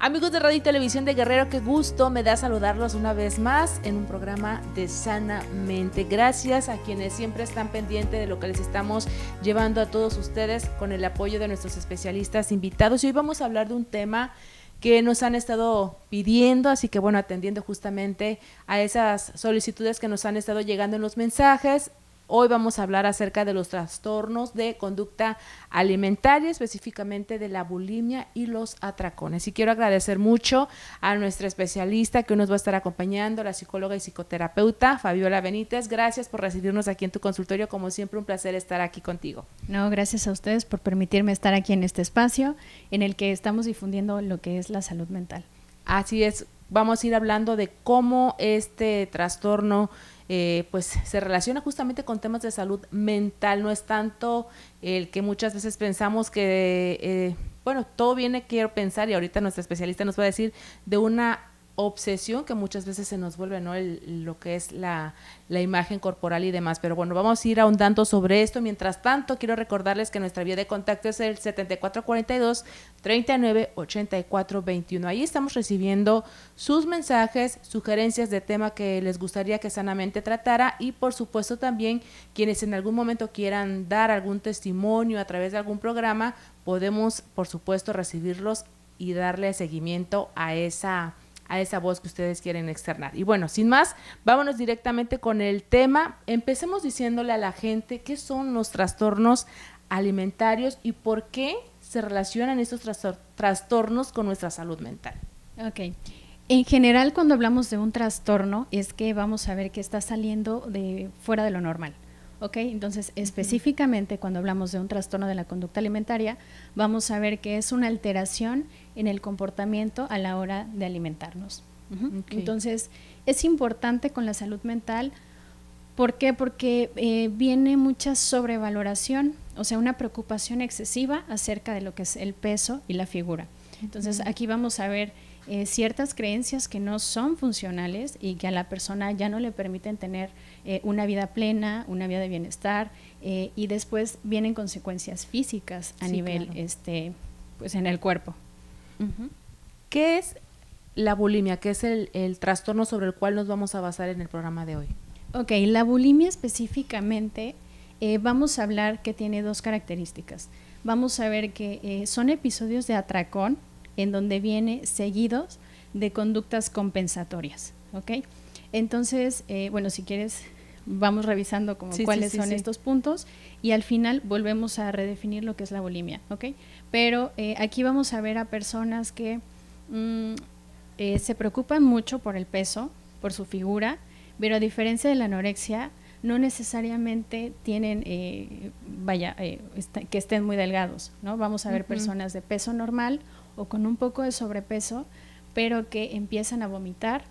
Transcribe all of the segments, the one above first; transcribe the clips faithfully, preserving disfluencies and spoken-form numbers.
Amigos de Radio y Televisión de Guerrero, qué gusto me da saludarlos una vez más en un programa de Sanamente. Gracias a quienes siempre están pendientes de lo que les estamos llevando a todos ustedes con el apoyo de nuestros especialistas invitados. Y hoy vamos a hablar de un tema que nos han estado pidiendo, así que bueno, atendiendo justamente a esas solicitudes que nos han estado llegando en los mensajes. Hoy vamos a hablar acerca de los trastornos de conducta alimentaria, específicamente de la bulimia y los atracones. Y quiero agradecer mucho a nuestra especialista que hoy nos va a estar acompañando, la psicóloga y psicoterapeuta Fabiola Benítez. Gracias por recibirnos aquí en tu consultorio, como siempre un placer estar aquí contigo. No, gracias a ustedes por permitirme estar aquí en este espacio en el que estamos difundiendo lo que es la salud mental. Así es, vamos a ir hablando de cómo este trastorno Eh, pues se relaciona justamente con temas de salud mental. No es tanto el que muchas veces pensamos que, eh, bueno, todo viene, quiero pensar, y ahorita nuestra especialista nos va a decir, de una obsesión que muchas veces se nos vuelve, ¿no? El, lo que es la, la imagen corporal y demás. Pero bueno, vamos a ir ahondando sobre esto. Mientras tanto, quiero recordarles que nuestra vía de contacto es el setenta y cuatro cuarenta y dos, treinta y nueve ochenta y cuatro veintiuno. Ahí estamos recibiendo sus mensajes, sugerencias de tema que les gustaría que Sanamente tratara, y por supuesto también quienes en algún momento quieran dar algún testimonio a través de algún programa, podemos por supuesto recibirlos y darle seguimiento a esa a esa voz que ustedes quieren externar. Y bueno, sin más, vámonos directamente con el tema. Empecemos diciéndole a la gente qué son los trastornos alimentarios y por qué se relacionan estos trastor- trastornos con nuestra salud mental. Ok. En general, cuando hablamos de un trastorno, es que vamos a ver que está saliendo de fuera de lo normal. ¿Ok? Entonces, específicamente uh-huh. cuando hablamos de un trastorno de la conducta alimentaria, vamos a ver que es una alteración en el comportamiento a la hora de alimentarnos. Uh-huh. Okay. Entonces, es importante con la salud mental. ¿Por qué? Porque eh, viene mucha sobrevaloración, o sea, una preocupación excesiva acerca de lo que es el peso y la figura. Entonces, uh-huh. aquí vamos a ver Eh, ciertas creencias que no son funcionales y que a la persona ya no le permiten tener eh, una vida plena, una vida de bienestar, eh, y después vienen consecuencias físicas a sí, nivel, claro. este, pues en el cuerpo. Uh-huh. ¿Qué es la bulimia? ¿Qué es el, el trastorno sobre el cual nos vamos a basar en el programa de hoy? Ok, la bulimia específicamente eh, vamos a hablar que tiene dos características. Vamos a ver que eh, son episodios de atracón en donde viene seguidos de conductas compensatorias, ¿ok? Entonces, eh, bueno, si quieres, vamos revisando como sí, cuáles sí, sí, son sí. estos puntos y al final volvemos a redefinir lo que es la bulimia, ¿ok? Pero eh, aquí vamos a ver a personas que mm, eh, se preocupan mucho por el peso, por su figura, pero a diferencia de la anorexia, no necesariamente tienen, eh, vaya, eh, está, que estén muy delgados, ¿no? Vamos a ver uh-huh. personas de peso normal o con un poco de sobrepeso, pero que empiezan a vomitar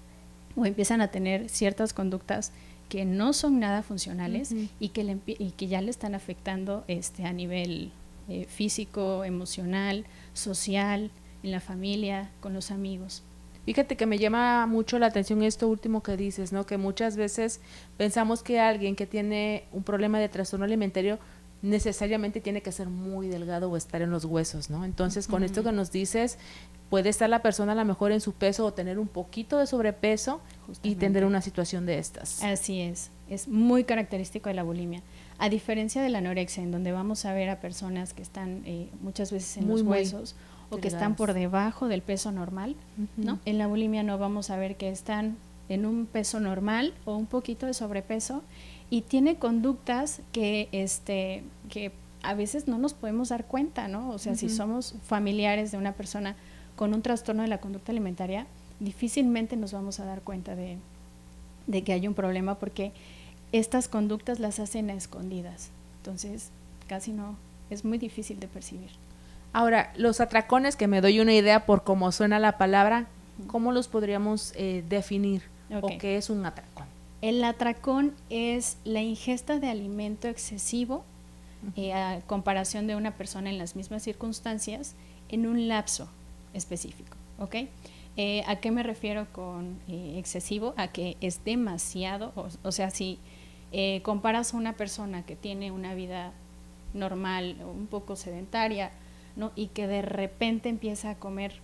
o empiezan a tener ciertas conductas que no son nada funcionales uh-huh. y, que le, y que ya le están afectando este, a nivel eh, físico, emocional, social, en la familia, con los amigos. Fíjate que me llama mucho la atención esto último que dices, ¿no? Que muchas veces pensamos que alguien que tiene un problema de trastorno alimentario necesariamente tiene que ser muy delgado o estar en los huesos, ¿no? Entonces, con uh-huh. esto que nos dices, puede estar la persona a lo mejor en su peso o tener un poquito de sobrepeso Justamente. Y tener una situación de estas. Así es, es muy característico de la bulimia. A diferencia de la anorexia, en donde vamos a ver a personas que están eh, muchas veces en muy, los huesos o que están por debajo del peso normal, uh-huh. ¿no? En la bulimia no vamos a ver que están en un peso normal o un poquito de sobrepeso y tiene conductas que este que a veces no nos podemos dar cuenta, ¿no? O sea, uh-huh. si somos familiares de una persona con un trastorno de la conducta alimentaria, difícilmente nos vamos a dar cuenta de, de que hay un problema porque estas conductas las hacen a escondidas. Entonces, casi no, es muy difícil de percibir. Ahora, los atracones, que me doy una idea por cómo suena la palabra, ¿cómo los podríamos eh, definir? Okay. ¿O qué es un atracón? El atracón es la ingesta de alimento excesivo uh-huh. eh, a comparación de una persona en las mismas circunstancias en un lapso específico, ¿ok? Eh, ¿A qué me refiero con eh, excesivo? A que es demasiado, o, o sea, si eh, comparas a una persona que tiene una vida normal, un poco sedentaria, ¿no? Y que de repente empieza a comer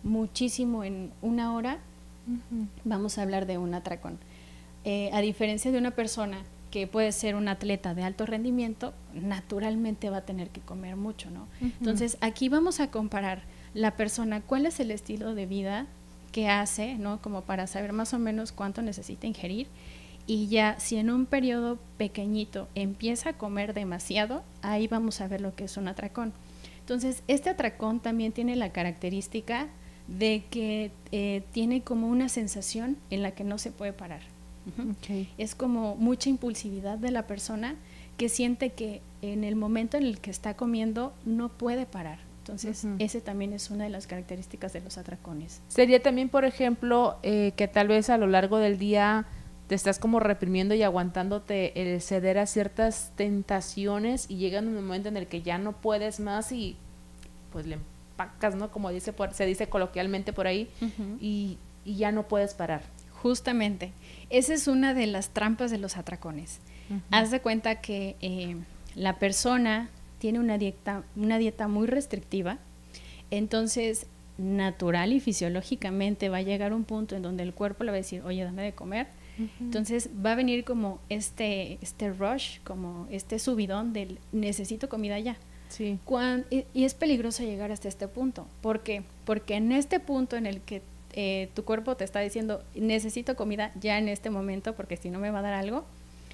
muchísimo en una hora, uh-huh. vamos a hablar de un atracón. Eh, a diferencia de una persona que puede ser un atleta de alto rendimiento, naturalmente va a tener que comer mucho, ¿no? Uh-huh. Entonces, aquí vamos a comparar la persona, cuál es el estilo de vida que hace, ¿no? Como para saber más o menos cuánto necesita ingerir, y ya si en un periodo pequeñito empieza a comer demasiado, ahí vamos a ver lo que es un atracón. Entonces, este atracón también tiene la característica de que eh, tiene como una sensación en la que no se puede parar. Uh-huh. Okay. Es como mucha impulsividad de la persona que siente que en el momento en el que está comiendo no puede parar. Entonces, uh-huh. ese también es una de las características de los atracones. Sería también, por ejemplo, eh, que tal vez a lo largo del día te estás como reprimiendo y aguantándote el ceder a ciertas tentaciones y llega un momento en el que ya no puedes más y pues le empacas, ¿no? Como dice por, se dice coloquialmente por ahí, uh-huh. y, y ya no puedes parar. Justamente, esa es una de las trampas de los atracones. Uh-huh. Haz de cuenta que eh, la persona tiene una dieta, una dieta muy restrictiva, entonces natural y fisiológicamente va a llegar un punto en donde el cuerpo le va a decir, oye, dame de comer. Uh-huh. Entonces va a venir como este, este rush, como este subidón del necesito comida ya. Sí. Cuando, y, y es peligroso llegar hasta este punto. ¿Por qué? Porque en este punto en el que Eh, tu cuerpo te está diciendo necesito comida ya en este momento porque si no me va a dar algo,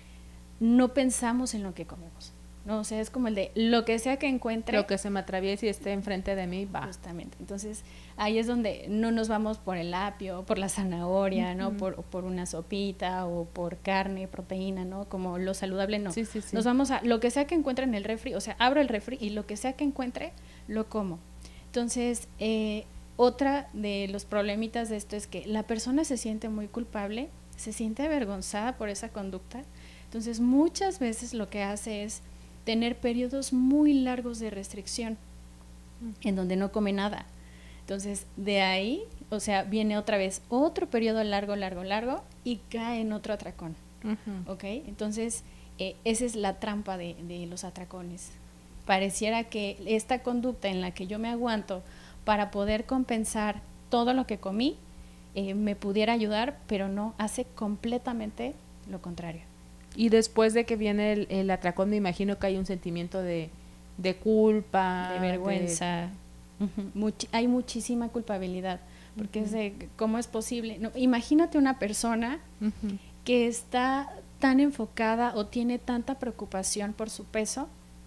no pensamos en lo que comemos, ¿no? O sea, es como el de lo que sea que encuentre, lo que se me atraviese y esté enfrente de mí, va. Justamente, entonces ahí es donde no nos vamos por el apio, por la zanahoria, uh-huh. ¿no? Por, por una sopita o por carne, proteína, ¿no? Como lo saludable, no. Sí, sí, sí. Nos vamos a lo que sea que encuentre en el refri, o sea, abro el refri y lo que sea que encuentre, lo como. Entonces, eh, otra de los problemitas de esto es que la persona se siente muy culpable, se siente avergonzada por esa conducta, entonces muchas veces lo que hace es tener periodos muy largos de restricción, uh-huh. en donde no come nada. Entonces de ahí, o sea, viene otra vez otro periodo largo, largo, largo y cae en otro atracón. Uh-huh. ¿Ok? Entonces eh, esa es la trampa de, de los atracones. Pareciera que esta conducta en la que yo me aguanto para poder compensar todo lo que comí, eh, me pudiera ayudar, pero no, hace completamente lo contrario. Y después de que viene el, el atracón, me imagino que hay un sentimiento de, de culpa, de vergüenza. De... Uh-huh. Much- hay muchísima culpabilidad, porque uh-huh. es de, ¿cómo es posible? No, imagínate una persona uh-huh. que está tan enfocada o tiene tanta preocupación por su peso,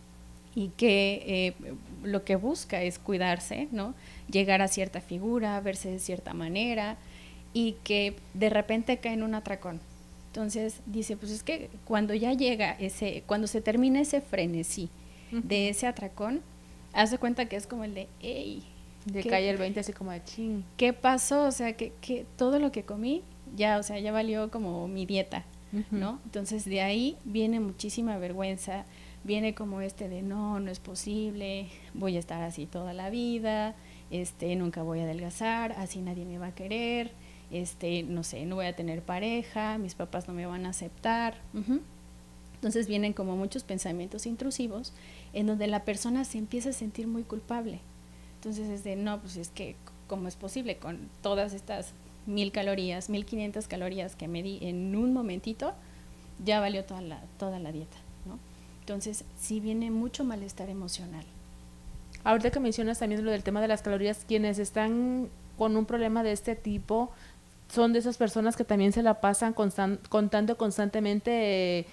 y que eh, lo que busca es cuidarse, ¿no? Llegar a cierta figura, verse de cierta manera, y que de repente cae en un atracón. Entonces dice, pues es que cuando ya llega ese, cuando se termina ese frenesí uh-huh. de ese atracón, haz de cuenta que es como el de, ey, de cae el veinte así como de ching. ¿Qué pasó? O sea, que, que todo lo que comí, ya, o sea, ya valió como mi dieta, uh-huh. ¿no? Entonces de ahí viene muchísima vergüenza, viene como este de no, no es posible, voy a estar así toda la vida, este, nunca voy a adelgazar, así nadie me va a querer, este, no sé, no voy a tener pareja, mis papás no me van a aceptar. Uh-huh. Entonces vienen como muchos pensamientos intrusivos en donde la persona se empieza a sentir muy culpable. Entonces es de no, pues es que ¿cómo es posible con todas estas mil calorías, mil quinientas calorías que me di en un momentito, ya valió toda la, toda la dieta, ¿no? Entonces, sí viene mucho malestar emocional. Ahorita que mencionas también lo del tema de las calorías, quienes están con un problema de este tipo, son de esas personas que también se la pasan constan- contando constantemente eh,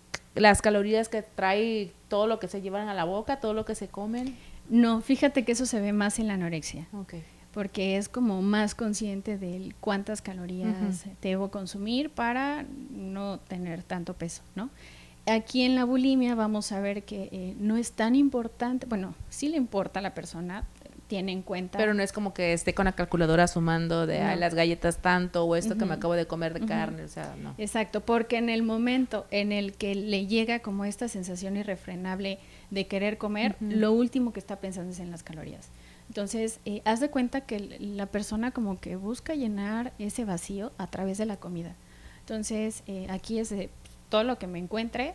las calorías que trae todo lo que se llevan a la boca, todo lo que se comen. No, fíjate que eso se ve más en la anorexia. Okay. Porque es como más consciente de cuántas calorías uh-huh. debo consumir para no tener tanto peso, ¿no? Aquí en la bulimia vamos a ver que eh, no es tan importante, bueno, sí le importa a la persona, tiene en cuenta. Pero no es como que esté con la calculadora sumando de no. ay, las galletas tanto o esto uh-huh. que me acabo de comer de uh-huh. carne, o sea, no. Exacto, porque en el momento en el que le llega como esta sensación irrefrenable de querer comer, uh-huh. lo último que está pensando es en las calorías. Entonces, eh, haz de cuenta que la persona como que busca llenar ese vacío a través de la comida. Entonces, eh, aquí es de todo lo que me encuentre,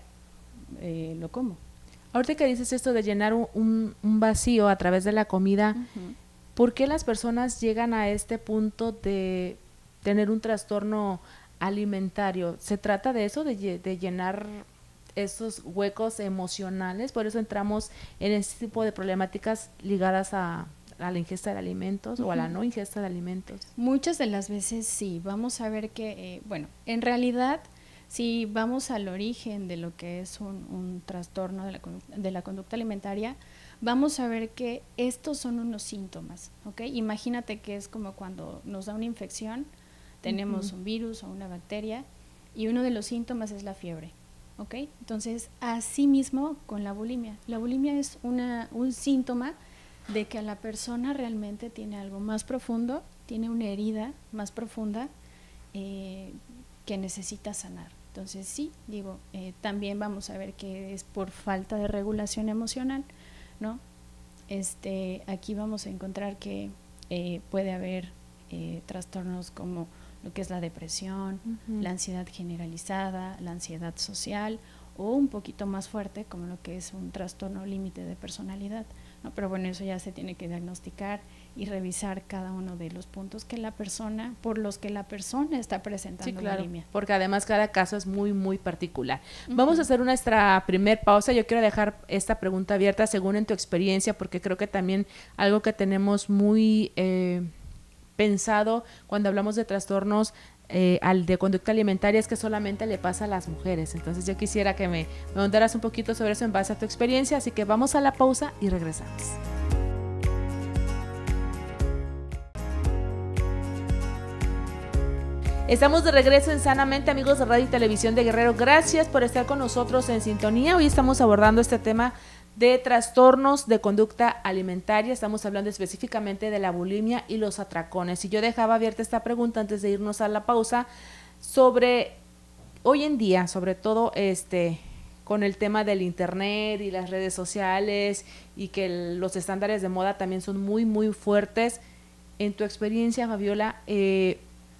eh, lo como. Ahorita que dices esto de llenar un, un, un vacío a través de la comida, uh-huh. ¿por qué las personas llegan a este punto de tener un trastorno alimentario? ¿Se trata de eso, de, de llenar esos huecos emocionales? Por eso entramos en este tipo de problemáticas ligadas a, a la ingesta de alimentos uh-huh. o a la no ingesta de alimentos. Muchas de las veces sí, vamos a ver que, eh, bueno, en realidad, si vamos al origen de lo que es un, un trastorno de la, de la conducta alimentaria, vamos a ver que estos son unos síntomas, ¿ok? Imagínate que es como cuando nos da una infección, tenemos uh-huh. un virus o una bacteria, y uno de los síntomas es la fiebre, ¿ok? Entonces, así mismo con la bulimia. La bulimia es una, un síntoma de que la persona realmente tiene algo más profundo, tiene una herida más profunda eh, que necesita sanar. Entonces sí, digo, eh, también vamos a ver que es por falta de regulación emocional, ¿no? Este, aquí vamos a encontrar que eh, puede haber eh, trastornos como lo que es la depresión, uh-huh. la ansiedad generalizada, la ansiedad social, o un poquito más fuerte como lo que es un trastorno límite de personalidad, ¿no? Pero bueno, eso ya se tiene que diagnosticar y revisar cada uno de los puntos que la persona, por los que la persona está presentando sí, claro, bulimia. Porque además cada caso es muy, muy particular. Uh-huh. Vamos a hacer nuestra primer pausa. Yo quiero dejar esta pregunta abierta según en tu experiencia, porque creo que también algo que tenemos muy eh, pensado cuando hablamos de trastornos eh, al de conducta alimentaria es que solamente le pasa a las mujeres. Entonces yo quisiera que me, me contaras un poquito sobre eso en base a tu experiencia, así que vamos a la pausa y regresamos. Estamos de regreso en Sanamente, amigos de Radio y Televisión de Guerrero. Gracias por estar con nosotros en sintonía. Hoy estamos abordando este tema de trastornos de conducta alimentaria. Estamos hablando específicamente de la bulimia y los atracones. Y yo dejaba abierta esta pregunta antes de irnos a la pausa sobre hoy en día, sobre todo este con el tema del internet y las redes sociales y que el, los estándares de moda también son muy, muy fuertes. En tu experiencia, Fabiola, eh,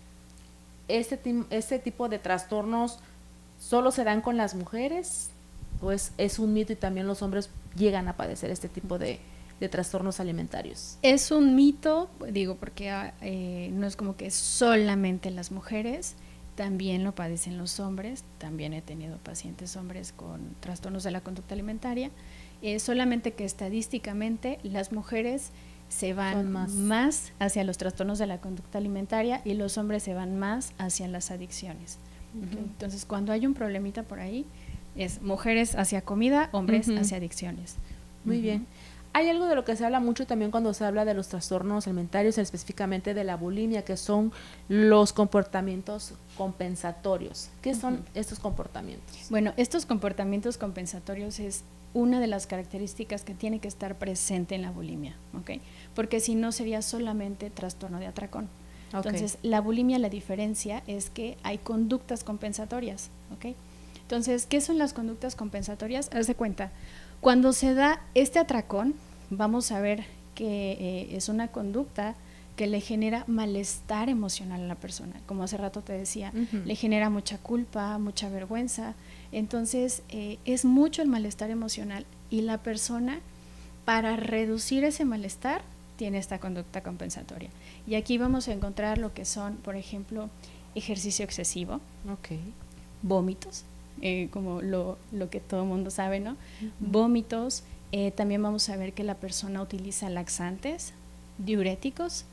Este, este tipo de trastornos solo se dan con las mujeres o es, es un mito y también los hombres llegan a padecer este tipo de, de trastornos alimentarios? Es un mito, digo, porque eh, no es como que solamente las mujeres, también lo padecen los hombres, también he tenido pacientes hombres con trastornos de la conducta alimentaria, eh, solamente que estadísticamente las mujeres se van más. más hacia los trastornos de la conducta alimentaria y los hombres se van más hacia las adicciones. Uh-huh. Entonces, cuando hay un problemita por ahí, es mujeres hacia comida, hombres uh-huh. hacia adicciones. Muy uh-huh. bien. Hay algo de lo que se habla mucho también cuando se habla de los trastornos alimentarios, específicamente de la bulimia, que son los comportamientos compensatorios. ¿Qué son uh-huh. estos comportamientos? Bueno, estos comportamientos compensatorios es una de las características que tiene que estar presente en la bulimia, ¿ok? Porque si no sería solamente trastorno de atracón. Okay. Entonces, la bulimia, la diferencia es que hay conductas compensatorias, ¿ok? Entonces, ¿qué son las conductas compensatorias? Haz de cuenta, cuando se da este atracón, vamos a ver que eh, es una conducta que le genera malestar emocional a la persona, como hace rato te decía, uh-huh. le genera mucha culpa, mucha vergüenza. Entonces eh, es mucho el malestar emocional y la persona, para reducir ese malestar, tiene esta conducta compensatoria. Y aquí vamos a encontrar lo que son, por ejemplo, ejercicio excesivo, okay. vómitos, eh, como lo, lo que todo el mundo sabe, ¿no? Uh-huh. Vómitos, eh, también vamos a ver que la persona utiliza laxantes, diuréticos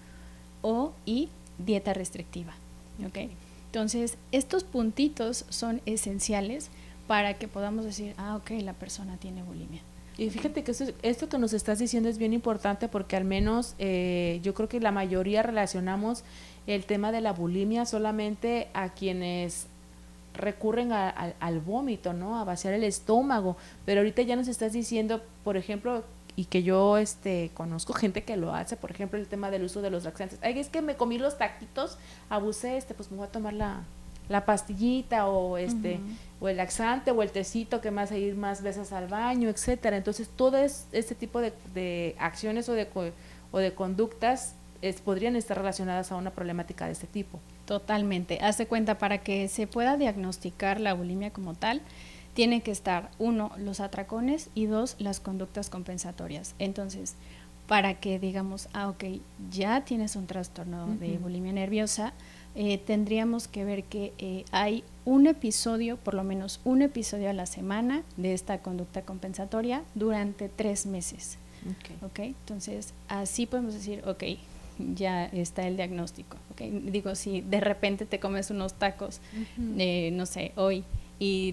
o y dieta restrictiva, ¿ok? Okay. Entonces, estos puntitos son esenciales para que podamos decir, ah, ok, la persona tiene bulimia. Y fíjate que esto, esto que nos estás diciendo es bien importante porque al menos eh, yo creo que la mayoría relacionamos el tema de la bulimia solamente a quienes recurren a, a, al vómito, ¿no? A vaciar el estómago, pero ahorita ya nos estás diciendo, por ejemplo, y que yo este conozco gente que lo hace, por ejemplo, el tema del uso de los laxantes. Ay, es que me comí los taquitos, abusé, este, pues me voy a tomar la, la pastillita o este uh-huh. o el laxante o el tecito que me hace ir más veces al baño, etcétera. Entonces, todo es, este tipo de, de acciones o de, o de conductas es, podrían estar relacionadas a una problemática de este tipo. Totalmente. Haz de cuenta, para que se pueda diagnosticar la bulimia como tal, tiene que estar, uno, los atracones y dos, las conductas compensatorias. Entonces, para que digamos, ah, ok, ya tienes un trastorno uh-huh. de bulimia nerviosa, eh, tendríamos que ver que eh, hay un episodio, por lo menos un episodio a la semana de esta conducta compensatoria durante tres meses. Okay. Okay, entonces así podemos decir, ok, ya está el diagnóstico. Okay. Digo, si de repente te comes unos tacos, uh-huh. eh, no sé, hoy, y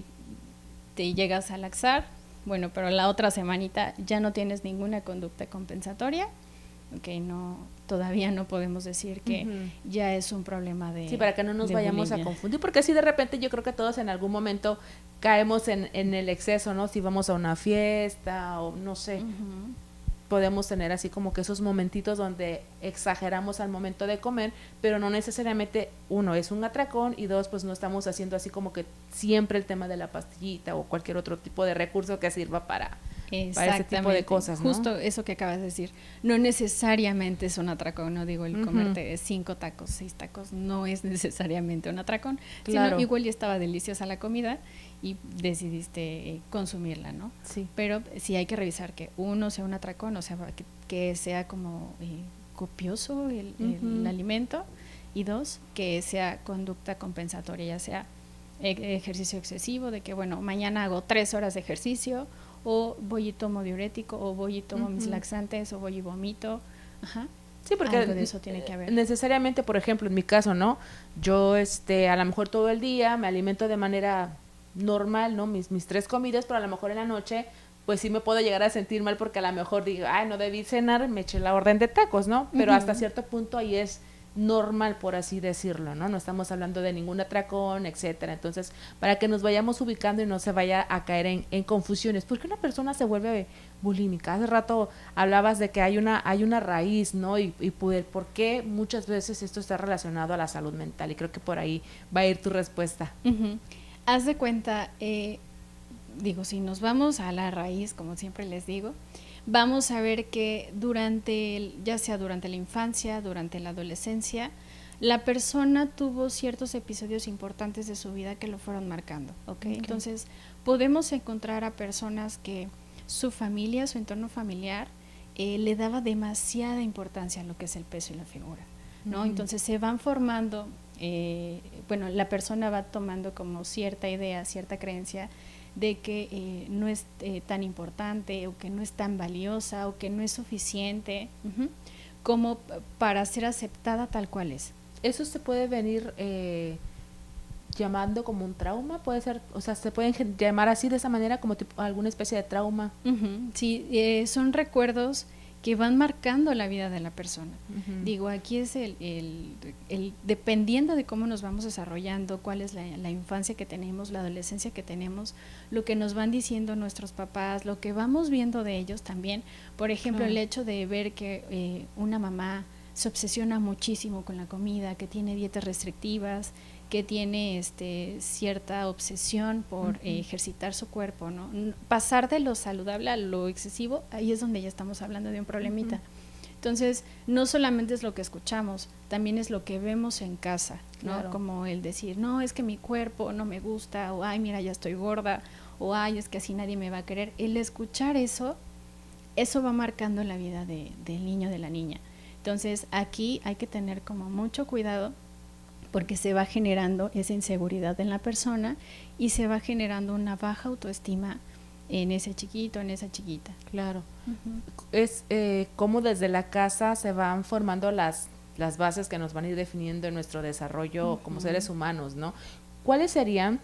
te llegas a laxar, bueno, pero la otra semanita ya no tienes ninguna conducta compensatoria, ok, no, todavía no podemos decir que uh-huh. ya es un problema de sí, para que no nos vayamos bulimia. A confundir, porque si de repente yo creo que todos en algún momento caemos en, en el exceso, ¿no? Si vamos a una fiesta o no sé, uh-huh. podemos tener así como que esos momentitos donde exageramos al momento de comer, pero no necesariamente, uno, es un atracón, y dos, pues no estamos haciendo así como que siempre el tema de la pastillita o cualquier otro tipo de recurso que sirva para, para ese tipo de cosas, ¿no? Justo eso que acabas de decir, no necesariamente es un atracón, no digo el uh-huh. comerte cinco tacos, seis tacos, no es necesariamente un atracón, claro. sino igual ya estaba deliciosa la comida y decidiste eh, consumirla, ¿no? Sí. Pero sí hay que revisar que uno sea un atracón, o sea, que, que sea como eh, copioso el, uh-huh. el alimento, y dos, que sea conducta compensatoria, ya sea e- ejercicio excesivo, de que bueno, mañana hago tres horas de ejercicio, o voy y tomo diurético, o voy y tomo uh-huh. mis laxantes, o voy y vomito, ajá. Sí, porque algo de eso tiene que haber. Necesariamente, por ejemplo, en mi caso, ¿no? Yo, este, a lo mejor todo el día me alimento de manera normal, ¿no? Mis, mis tres comidas, pero a lo mejor en la noche, pues sí me puedo llegar a sentir mal porque a lo mejor digo, ay, no debí cenar, me eché la orden de tacos, ¿no? Pero uh-huh. hasta cierto punto ahí es normal, por así decirlo, ¿no? No estamos hablando de ningún atracón, etcétera. Entonces, para que nos vayamos ubicando y no se vaya a caer en, en confusiones. ¿Por qué una persona se vuelve bulímica? Hace rato hablabas de que hay una, hay una raíz, ¿no? Y, y poder, ¿por qué muchas veces esto está relacionado a la salud mental? Y creo que por ahí va a ir tu respuesta. Uh-huh. Haz de cuenta, eh, digo, si nos vamos a la raíz, como siempre les digo, vamos a ver que durante, ya sea durante la infancia, durante la adolescencia, la persona tuvo ciertos episodios importantes de su vida que lo fueron marcando, ¿ok? Okay. Entonces, podemos encontrar a personas que su familia, su entorno familiar, eh, le daba demasiada importancia a lo que es el peso y la figura, ¿no? Uh-huh. Entonces, se van formando... Eh, bueno, la persona va tomando como cierta idea, cierta creencia de que eh, no es eh, tan importante, o que no es tan valiosa, o que no es suficiente uh-huh, como para ser aceptada tal cual es. Eso se puede venir eh, llamando como un trauma, puede ser, o sea, se pueden llamar así de esa manera, como tipo, alguna especie de trauma. Uh-huh, sí, eh, son recuerdos que van marcando la vida de la persona. Uh-huh. Digo, aquí es el, el, el, dependiendo de cómo nos vamos desarrollando, cuál es la, la infancia que tenemos, la adolescencia que tenemos, lo que nos van diciendo nuestros papás, lo que vamos viendo de ellos también. Por ejemplo, uh-huh. el hecho de ver que eh, una mamá se obsesiona muchísimo con la comida, que tiene dietas restrictivas, que tiene este cierta obsesión por uh-huh. eh, ejercitar su cuerpo, ¿no? Pasar de lo saludable a lo excesivo, ahí es donde ya estamos hablando de un problemita. Uh-huh. Entonces, no solamente es lo que escuchamos, también es lo que vemos en casa, ¿no? Claro. Como el decir, no, es que mi cuerpo no me gusta, o ay, mira, ya estoy gorda, o ay, es que así nadie me va a querer. El escuchar eso, eso va marcando la vida de, del niño, de la niña. Entonces, aquí hay que tener como mucho cuidado, porque se va generando esa inseguridad en la persona y se va generando una baja autoestima en ese chiquito, en esa chiquita. Claro. Uh-huh. Es eh, como desde la casa se van formando las, las bases que nos van a ir definiendo en nuestro desarrollo uh-huh. como seres humanos, ¿no? ¿Cuáles serían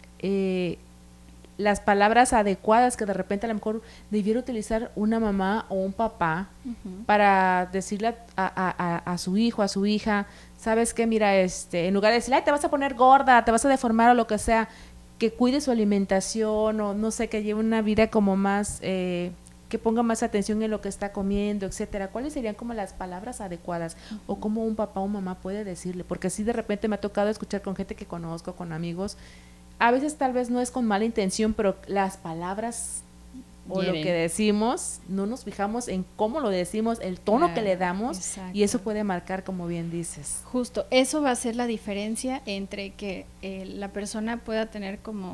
eh, las palabras adecuadas que de repente a lo mejor debiera utilizar una mamá o un papá uh-huh. para decirle a, a, a, a su hijo, a su hija, sabes qué, mira, este, en lugar de decirle, ay, te vas a poner gorda, te vas a deformar o lo que sea, que cuide su alimentación o no sé, que lleve una vida como más, eh, que ponga más atención en lo que está comiendo, etcétera? ¿Cuáles serían como las palabras adecuadas uh-huh. o cómo un papá o mamá puede decirle? Porque sí, de repente me ha tocado escuchar con gente que conozco, con amigos, a veces tal vez no es con mala intención, pero las palabras o Miren. lo que decimos, no nos fijamos en cómo lo decimos, el tono claro, que le damos, exacto. y eso puede marcar, como bien dices. Justo, eso va a ser la diferencia entre que eh, la persona pueda tener como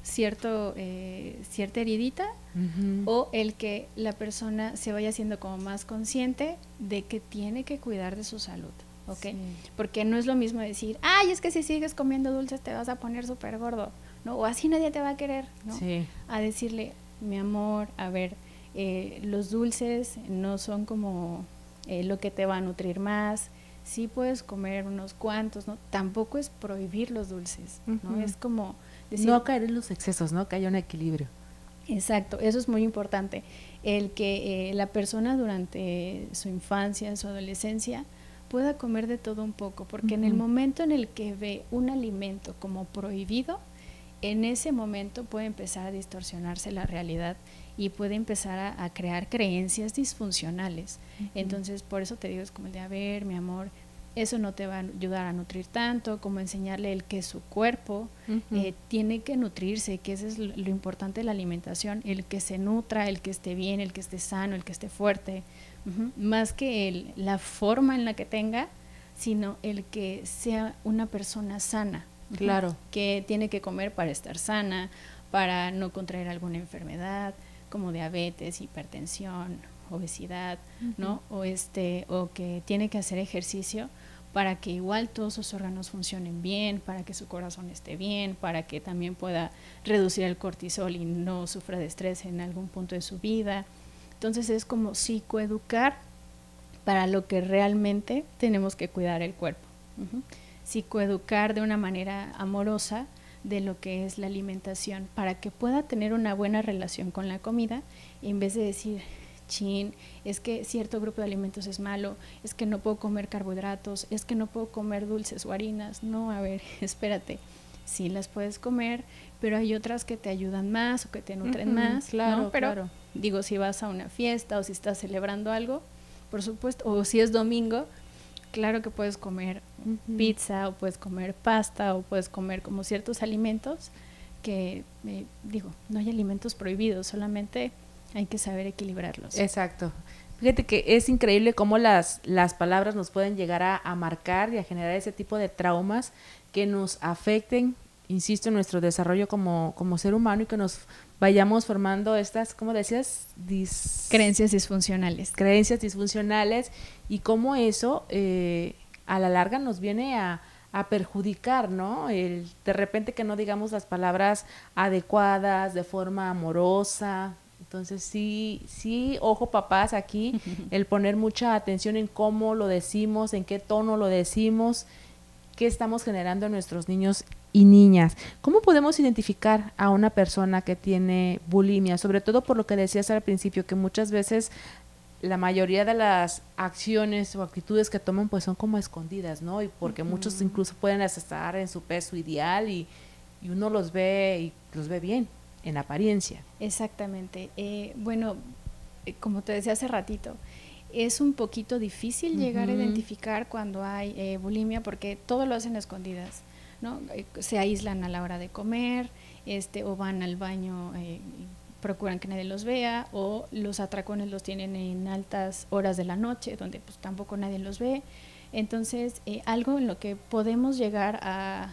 cierto, eh, cierta heridita, uh-huh. o el que la persona se vaya siendo como más consciente de que tiene que cuidar de su salud, ¿ok? Sí. Porque no es lo mismo decir, ay, es que si sigues comiendo dulces te vas a poner súper gordo, ¿no? O así nadie te va a querer, ¿no? Sí. A decirle, mi amor, a ver, eh, los dulces no son como eh, lo que te va a nutrir más. Sí puedes comer unos cuantos, ¿no? Tampoco es prohibir los dulces, ¿no? Uh-huh. Es como decir, no caer en los excesos, ¿no? Que haya un equilibrio. Exacto, eso es muy importante. El que eh, la persona durante su infancia, su adolescencia, pueda comer de todo un poco, porque uh-huh. en el momento en el que ve un alimento como prohibido, en ese momento puede empezar a distorsionarse la realidad y puede empezar a, a crear creencias disfuncionales. Uh-huh. Entonces, por eso te digo, es como el de, a ver, mi amor, eso no te va a ayudar a nutrir tanto, como enseñarle el que su cuerpo uh-huh. eh, tiene que nutrirse, que eso es lo, lo importante de la alimentación, el que se nutra, el que esté bien, el que esté sano, el que esté fuerte, uh-huh. más que el, la forma en la que tenga, sino el que sea una persona sana. Claro. Uh-huh. Que tiene que comer para estar sana, para no contraer alguna enfermedad, como diabetes, hipertensión, obesidad, uh-huh. ¿no? O este, o que tiene que hacer ejercicio para que igual todos sus órganos funcionen bien, para que su corazón esté bien, para que también pueda reducir el cortisol y no sufra de estrés en algún punto de su vida. Entonces es como psicoeducar para lo que realmente tenemos que cuidar el cuerpo. Uh-huh. Psicoeducar de una manera amorosa de lo que es la alimentación, para que pueda tener una buena relación con la comida, en vez de decir, chin, es que cierto grupo de alimentos es malo, es que no puedo comer carbohidratos, es que no puedo comer dulces o harinas. No, a ver, espérate, sí las puedes comer, pero hay otras que te ayudan más o que te nutren uh-huh, más, claro, ¿no? Pero claro. digo, si vas a una fiesta o si estás celebrando algo, por supuesto, o si es domingo, claro que puedes comer uh-huh. pizza o puedes comer pasta o puedes comer como ciertos alimentos que, eh, digo, no hay alimentos prohibidos, solamente hay que saber equilibrarlos. Exacto. Fíjate que es increíble cómo las, las palabras nos pueden llegar a, a marcar y a generar ese tipo de traumas que nos afecten, insisto, en nuestro desarrollo como, como ser humano y que nos vayamos formando estas, ¿cómo decías? Dis... Creencias disfuncionales. Creencias disfuncionales y cómo eso eh, a la larga nos viene a, a perjudicar, ¿no? El, de repente que no digamos las palabras adecuadas, de forma amorosa. Entonces sí, sí, ojo papás aquí, el poner mucha atención en cómo lo decimos, en qué tono lo decimos, qué estamos generando en nuestros niños y niñas. ¿Cómo podemos identificar a una persona que tiene bulimia? Sobre todo por lo que decías al principio, que muchas veces la mayoría de las acciones o actitudes que toman pues son como escondidas, ¿no? Y porque uh-huh. muchos incluso pueden estar en su peso ideal y, y uno los ve y los ve bien en apariencia. Exactamente. Eh, bueno, eh, como te decía hace ratito, es un poquito difícil uh-huh. llegar a identificar cuando hay eh, bulimia porque todo lo hacen a escondidas, ¿no? Eh, se aíslan a la hora de comer, este, o van al baño, eh, procuran que nadie los vea, o los atracones los tienen en altas horas de la noche, donde pues tampoco nadie los ve. Entonces, eh, algo en lo que podemos llegar a,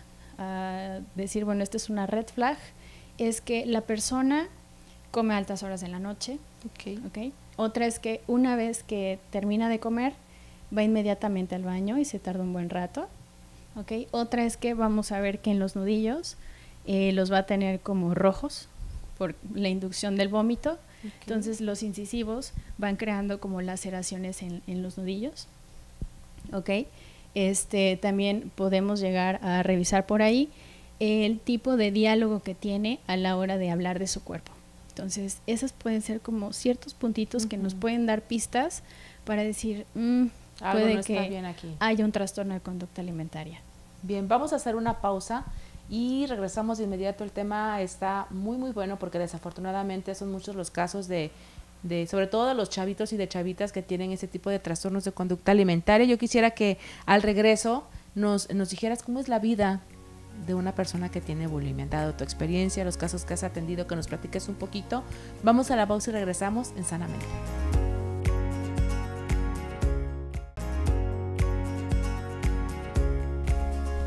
a decir, bueno, esto es una red flag, es que la persona come a altas horas de la noche. Okay. Okay. Otra es que una vez que termina de comer, va inmediatamente al baño y se tarda un buen rato. Okay. Otra es que vamos a ver que en los nudillos eh, los va a tener como rojos por la inducción del vómito. Okay. Entonces los incisivos van creando como laceraciones en, en los nudillos. Okay. Este, también podemos llegar a revisar por ahí el tipo de diálogo que tiene a la hora de hablar de su cuerpo. Entonces, esos pueden ser como ciertos puntitos uh-huh. que nos pueden dar pistas para decir, mmm, puede no que bien aquí. haya un trastorno de conducta alimentaria. Bien, vamos a hacer una pausa y regresamos de inmediato. El tema está muy, muy bueno porque desafortunadamente son muchos los casos de, de sobre todo de los chavitos y de chavitas que tienen ese tipo de trastornos de conducta alimentaria. Yo quisiera que al regreso nos, nos dijeras cómo es la vida de una persona que tiene bulimia, dado tu experiencia, los casos que has atendido, que nos platiques un poquito. Vamos a la pausa y regresamos en Sanamente.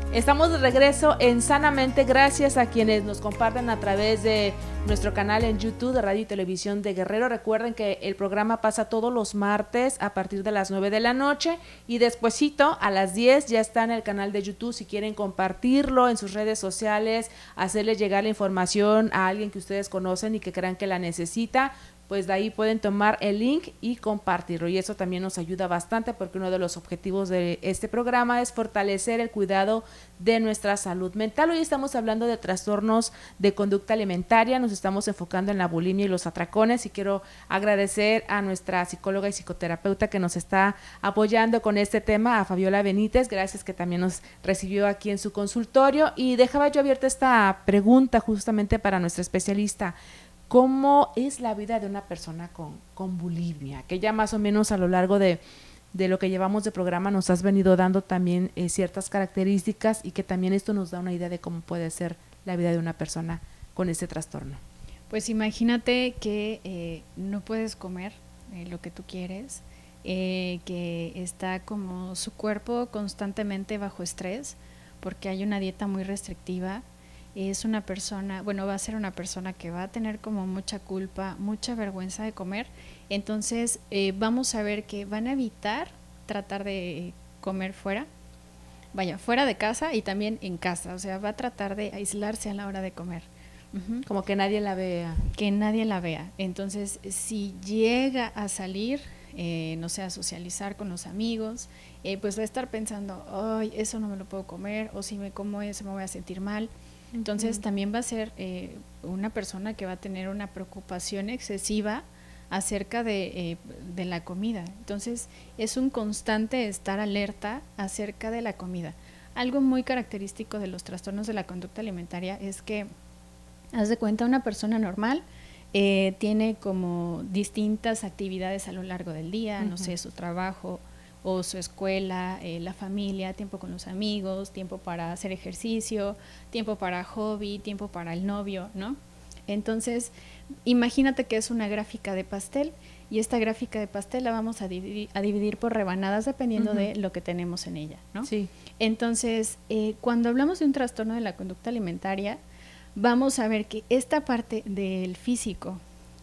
Estamos de regreso en Sanamente, gracias a quienes nos comparten a través de nuestro canal en YouTube de Radio y Televisión de Guerrero. Recuerden que el programa pasa todos los martes a partir de las nueve de la noche y despuesito a las diez ya está en el canal de YouTube. Si quieren compartirlo en sus redes sociales, hacerles llegar la información a alguien que ustedes conocen y que crean que la necesita, pues de ahí pueden tomar el link y compartirlo, y eso también nos ayuda bastante porque uno de los objetivos de este programa es fortalecer el cuidado de nuestra salud mental. Hoy estamos hablando de trastornos de conducta alimentaria, nos estamos enfocando en la bulimia y los atracones, y quiero agradecer a nuestra psicóloga y psicoterapeuta que nos está apoyando con este tema, a Fabiola Benítez, gracias, que también nos recibió aquí en su consultorio. Y dejaba yo abierta esta pregunta justamente para nuestra especialista: ¿cómo es la vida de una persona con, con bulimia? Que ya más o menos a lo largo de, de lo que llevamos de programa nos has venido dando también eh, ciertas características, y que también esto nos da una idea de cómo puede ser la vida de una persona con este trastorno. Pues imagínate que eh, no puedes comer eh, lo que tú quieres, eh, que está como su cuerpo constantemente bajo estrés porque hay una dieta muy restrictiva. Es una persona, bueno, va a ser una persona que va a tener como mucha culpa, mucha vergüenza de comer. Entonces eh, vamos a ver que van a evitar tratar de comer fuera, vaya, fuera de casa y también en casa. O sea, va a tratar de aislarse a la hora de comer. Uh-huh. Como que nadie la vea. Que nadie la vea. Entonces, si llega a salir, eh, no sé, a socializar con los amigos, eh, pues va a estar pensando, ay, eso no me lo puedo comer, o si me como eso me voy a sentir mal. Entonces uh-huh. también va a ser eh, una persona que va a tener una preocupación excesiva acerca de, eh, de la comida. Entonces es un constante estar alerta acerca de la comida. Algo muy característico de los trastornos de la conducta alimentaria es que, haz de cuenta, una persona normal eh, tiene como distintas actividades a lo largo del día, uh-huh. no sé, su trabajo o su escuela, eh, la familia, tiempo con los amigos, tiempo para hacer ejercicio, tiempo para hobby, tiempo para el novio, ¿no? Entonces, imagínate que es una gráfica de pastel, y esta gráfica de pastel la vamos a dividir, a dividir por rebanadas dependiendo uh-huh. de lo que tenemos en ella, ¿no? Sí. Entonces, eh, cuando hablamos de un trastorno de la conducta alimentaria, vamos a ver que esta parte del físico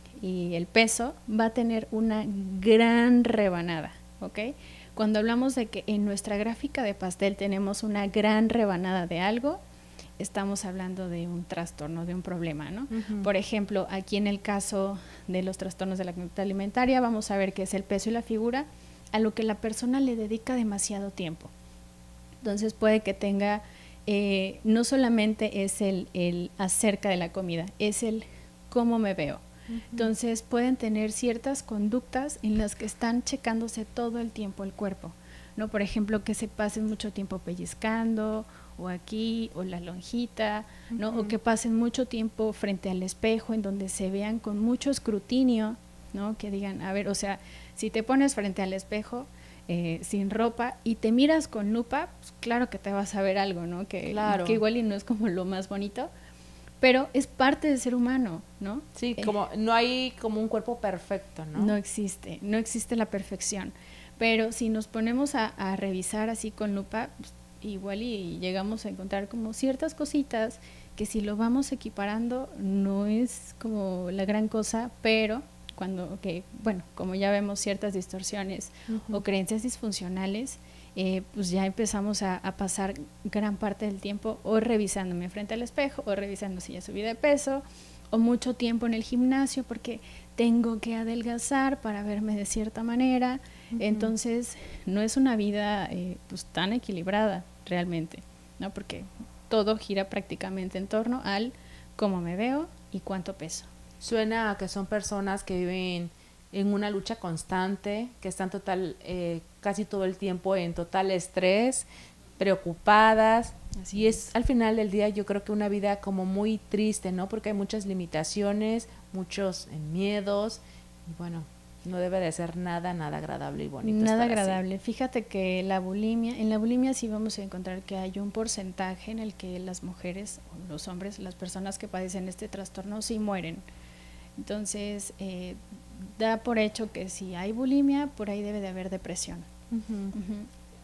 y el peso va a tener una gran rebanada, ¿ok? Cuando hablamos de que en nuestra gráfica de pastel tenemos una gran rebanada de algo, estamos hablando de un trastorno, de un problema, ¿no? Uh-huh. Por ejemplo, aquí en el caso de los trastornos de la conducta alimentaria, vamos a ver que es el peso y la figura, a lo que la persona le dedica demasiado tiempo. Entonces puede que tenga, eh, no solamente es el, el acerca de la comida, es el cómo me veo. Uh-huh. Entonces pueden tener ciertas conductas en las que están checándose todo el tiempo el cuerpo, ¿no? Por ejemplo, que se pasen mucho tiempo pellizcando, o aquí, o la lonjita, ¿no? Uh-huh. O que pasen mucho tiempo frente al espejo en donde se vean con mucho escrutinio, ¿no? Que digan, a ver, o sea, si te pones frente al espejo eh, sin ropa y te miras con lupa, pues claro que te vas a ver algo, ¿no? Que, claro. que igual y no es como lo más bonito, pero es parte del ser humano, ¿no? Sí, eh, como no hay como un cuerpo perfecto, ¿no? No existe, no existe la perfección, pero si nos ponemos a, a revisar así con lupa, pues, igual y llegamos a encontrar como ciertas cositas que si lo vamos equiparando no es como la gran cosa, pero cuando, que bueno, como ya vemos ciertas distorsiones uh-huh. o creencias disfuncionales, eh, pues ya empezamos a, a pasar gran parte del tiempo o revisándome frente al espejo, o revisando si ya subí de peso, o mucho tiempo en el gimnasio porque tengo que adelgazar para verme de cierta manera. Uh-huh. Entonces no es una vida eh, pues tan equilibrada realmente, ¿no? Porque todo gira prácticamente en torno al cómo me veo y cuánto peso. Suena a que son personas que viven en una lucha constante, que están total, eh, casi todo el tiempo en total estrés, preocupadas. Así y es, es al final del día yo creo que una vida como muy triste, ¿no? Porque hay muchas limitaciones, muchos eh, miedos, y bueno, no debe de ser nada, nada agradable y bonito. Nada agradable. Así. Fíjate que la bulimia, en la bulimia sí vamos a encontrar que hay un porcentaje en el que las mujeres, o los hombres, las personas que padecen este trastorno sí mueren. Entonces, eh, da por hecho que si hay bulimia, por ahí debe de haber depresión. Uh-huh. Uh-huh.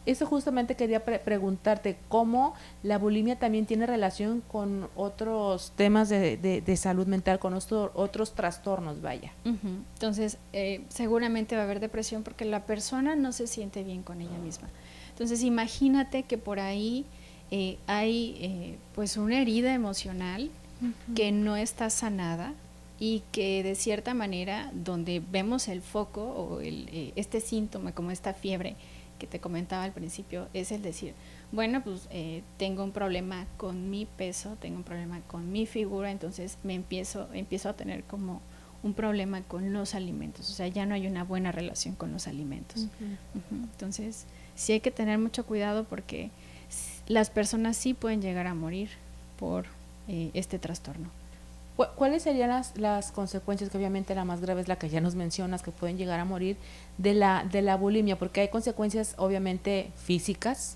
eso justamente quería pre preguntarte, ¿cómo la bulimia también tiene relación con otros temas de, de, de salud mental, con otro, otros trastornos, vaya? Uh-huh. Entonces, eh, seguramente va a haber depresión porque la persona no se siente bien con ella misma. Entonces, imagínate que por ahí eh, hay eh, pues una herida emocional uh-huh. que no está sanada y que de cierta manera, donde vemos el foco o el, eh, este síntoma como esta fiebre que te comentaba al principio, es el decir, bueno, pues eh, tengo un problema con mi peso, tengo un problema con mi figura, entonces me empiezo, empiezo a tener como un problema con los alimentos, o sea, ya no hay una buena relación con los alimentos. Uh-huh. Uh-huh. Entonces, sí hay que tener mucho cuidado porque las personas sí pueden llegar a morir por eh, este trastorno. ¿Cuáles serían las, las consecuencias, que obviamente la más grave es la que ya nos mencionas, que pueden llegar a morir de la, de la bulimia? Porque hay consecuencias obviamente físicas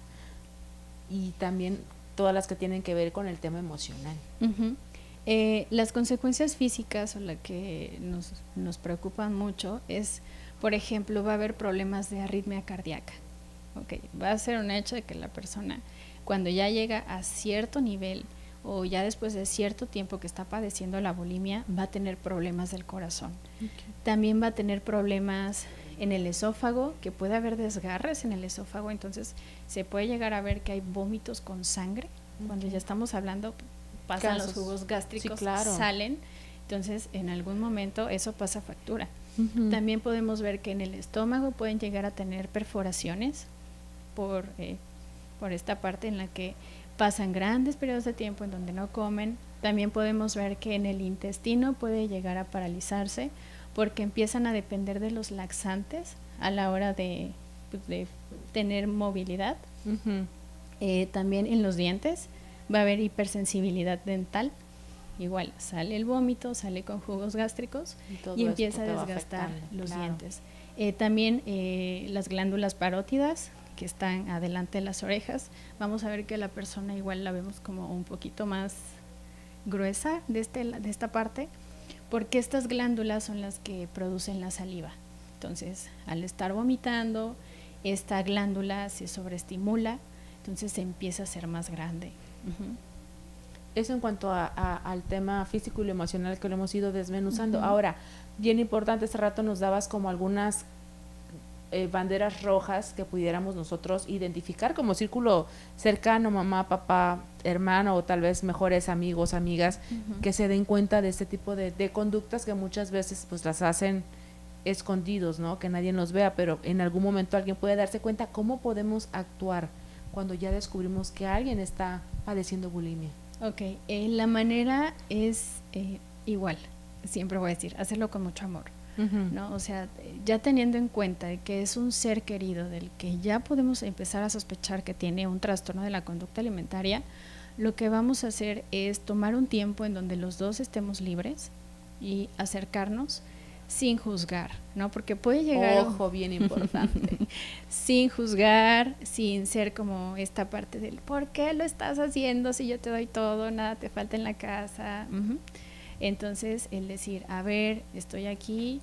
y también todas las que tienen que ver con el tema emocional. Uh-huh. eh, las consecuencias físicas o la que nos, nos preocupan mucho es, por ejemplo, va a haber problemas de arritmia cardíaca. Okay. Va a ser un hecho de que la persona, cuando ya llega a cierto nivel o ya después de cierto tiempo que está padeciendo la bulimia, va a tener problemas del corazón. Okay. También va a tener problemas en el esófago, que puede haber desgarres en el esófago, entonces se puede llegar a ver que hay vómitos con sangre. Okay. Cuando ya estamos hablando, pasan Casos. los jugos gástricos, sí, claro. salen, entonces en algún momento eso pasa factura. Uh-huh. También podemos ver que en el estómago pueden llegar a tener perforaciones por, eh, por esta parte en la que pasan grandes periodos de tiempo en donde no comen. También podemos ver que en el intestino puede llegar a paralizarse porque empiezan a depender de los laxantes a la hora de, de tener movilidad. Uh-huh. Eh, también en los dientes va a haber hipersensibilidad dental. Igual sale el vómito, sale con jugos gástricos y, y empieza a desgastar los claro. dientes. Eh, también eh, las glándulas parótidas que están adelante de las orejas, vamos a ver que la persona igual la vemos como un poquito más gruesa de, este, de esta parte, porque estas glándulas son las que producen la saliva. Entonces, al estar vomitando, esta glándula se sobreestimula, entonces se empieza a hacer más grande. Uh-huh. Eso en cuanto a, a, al tema físico y lo emocional que lo hemos ido desmenuzando. Uh-huh. Ahora, bien importante, hace rato nos dabas como algunas Eh, banderas rojas que pudiéramos nosotros identificar como círculo cercano, mamá, papá, hermano o tal vez mejores amigos, amigas, uh-huh. que se den cuenta de este tipo de, de conductas que muchas veces pues las hacen escondidos, ¿no? Que nadie nos vea, pero en algún momento alguien puede darse cuenta. ¿Cómo podemos actuar cuando ya descubrimos que alguien está padeciendo bulimia? Ok, eh, la manera es eh, igual, siempre voy a decir, hacerlo con mucho amor. Uh-huh. ¿No? O sea, ya teniendo en cuenta que es un ser querido del que ya podemos empezar a sospechar que tiene un trastorno de la conducta alimentaria, lo que vamos a hacer es tomar un tiempo en donde los dos estemos libres y acercarnos sin juzgar, ¿no? Porque puede llegar... Ojo, bien importante. Sin juzgar, sin ser como esta parte del ¿por qué lo estás haciendo si yo te doy todo, nada te falta en la casa? Uh-huh. Entonces, el decir, a ver, estoy aquí